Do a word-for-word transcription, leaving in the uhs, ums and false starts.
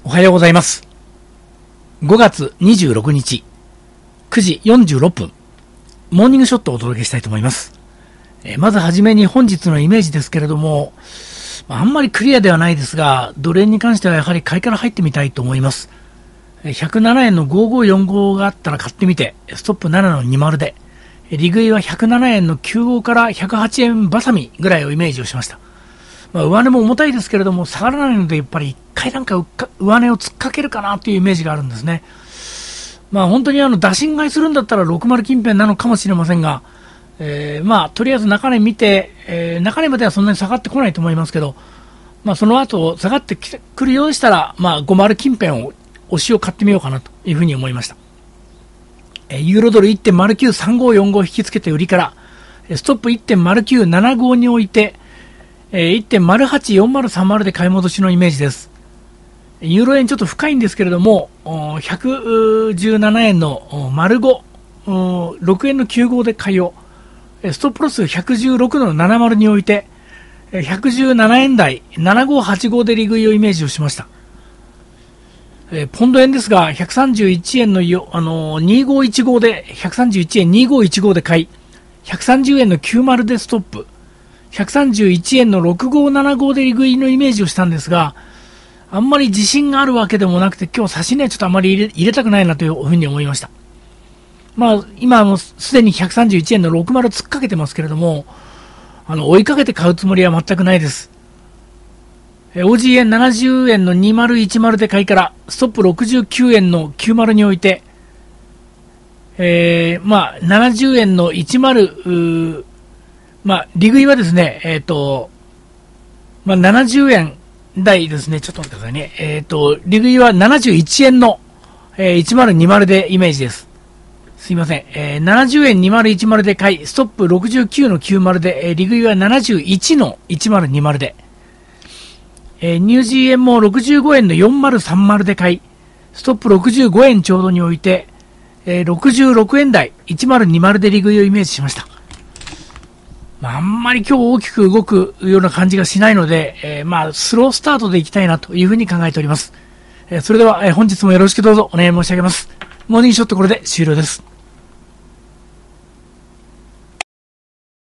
おはようございます。ごがつにじゅうろくにち、くじよんじゅうろっぷん、モーニングショットをお届けしたいと思います。えー、まずはじめに本日のイメージですけれども、あんまりクリアではないですが、ドル円に関してはやはり買いから入ってみたいと思います。ひゃくななえんのごーごーよんごがあったら買ってみて、ストップななのにじゅうで、利食いはひゃくななえんのきゅうごからひゃくはちえんバサミぐらいをイメージをしました。まあ、上値も重たいですけれども、下がらないので、やっぱり一回なんか上値を突っかけるかなというイメージがあるんですね。まあ本当にあの打診買いするんだったらろくじゅう近辺なのかもしれませんが、えー、まあとりあえず中値見て、えー、中値まではそんなに下がってこないと思いますけど、まあその後下がってくるようでしたら、まあごじゅう近辺を、押しを買ってみようかなというふうに思いました。えー、ユーロドル いってんまるきゅうさんごーよんご 引き付けて売りから、ストップ いってんまるきゅうななご に置いて、いってんまるはちよんまるさんまる で買い戻しのイメージです。ユーロ円ちょっと深いんですけれども、ひゃくじゅうななえんの丸ご、ろくえんのきゅうごで買いを、ストップロスひゃくじゅうろくのななじゅうに置いて、ひゃくじゅうななえん台ななごーはちごで利食いをイメージをしました。ポンド円ですが、ひゃくさんじゅういちえんのよ、あのー、にごーいちごで、ひゃくさんじゅういちえんにごーいちごで買い、ひゃくさんじゅうえんのきゅうじゅうでストップ、ひゃくさんじゅういちえんのろくごーななごで利食いのイメージをしたんですが、あんまり自信があるわけでもなくて、今日差し値ちょっとあまり入れ、入れたくないなというふうに思いました。まあ、今もすでにひゃくさんじゅういちえんのろくじゅう突っかけてますけれども、あの、追いかけて買うつもりは全くないです。オージー 円ななじゅうえんのにせんじゅうで買いから、ストップろくじゅうきゅうえんのきゅうじゅうに置いて、えー、まあ、ななじゅうえんのじゅう、まあ、利食いはですね、えっ、ー、と、まあ、ななじゅうえん台ですね。ちょっと待ってくださいね。えっ、ー、と、利食いはななじゅういちえんの、えー、じゅうにじゅうでイメージです。すいません。えー、ななじゅうえんにせんじゅうで買い、ストップろくじゅうきゅうのきゅうじゅうで、えー、利食いはななじゅういちのじゅうにじゅうで、えー、ニュージー円もろくじゅうごえんのよんせんさんじゅうで買い、ストップろくじゅうごえんちょうどに置いて、えー、ろくじゅうろくえん台じゅうにじゅうで利食いをイメージしました。まあ、あんまり今日大きく動くような感じがしないので、えー、まあ、スロースタートでいきたいなというふうに考えております。えー、それでは、えー、本日もよろしくどうぞお願い申し上げます。モーニングショットこれで終了です。